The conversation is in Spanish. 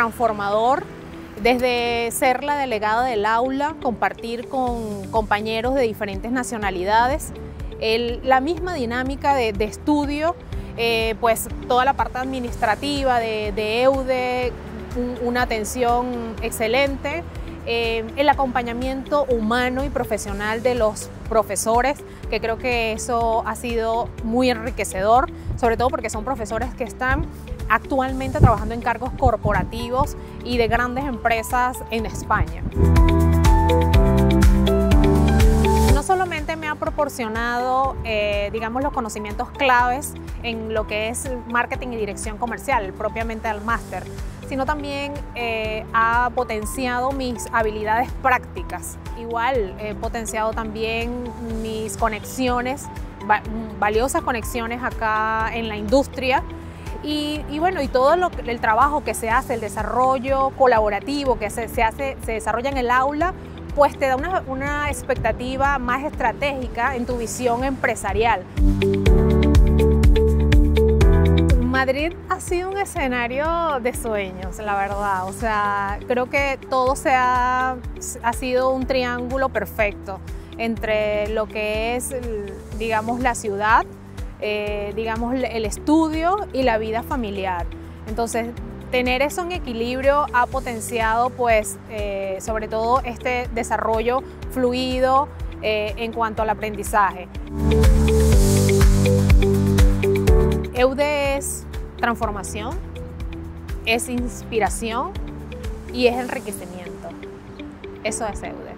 transformador, desde ser la delegada del aula, compartir con compañeros de diferentes nacionalidades, la misma dinámica de estudio, pues toda la parte administrativa de EUDE, una atención excelente, el acompañamiento humano y profesional de los profesores, que creo que eso ha sido muy enriquecedor, sobre todo porque son profesores que están actualmente trabajando en cargos corporativos y de grandes empresas en España. No solamente me ha proporcionado, digamos, los conocimientos claves en lo que es marketing y dirección comercial, propiamente al máster, sino también ha potenciado mis habilidades prácticas. Igual he potenciado también mis conexiones, valiosas conexiones acá en la industria. Y bueno, y todo el trabajo que se hace, el desarrollo colaborativo que se desarrolla en el aula, pues te da una expectativa más estratégica en tu visión empresarial. Madrid ha sido un escenario de sueños, la verdad. O sea, creo que todo ha sido un triángulo perfecto entre lo que es, digamos, la ciudad, digamos, el estudio y la vida familiar. Entonces, tener eso en equilibrio ha potenciado, pues, sobre todo este desarrollo fluido en cuanto al aprendizaje. EUDE es transformación, es inspiración y es enriquecimiento. Eso es EUDE.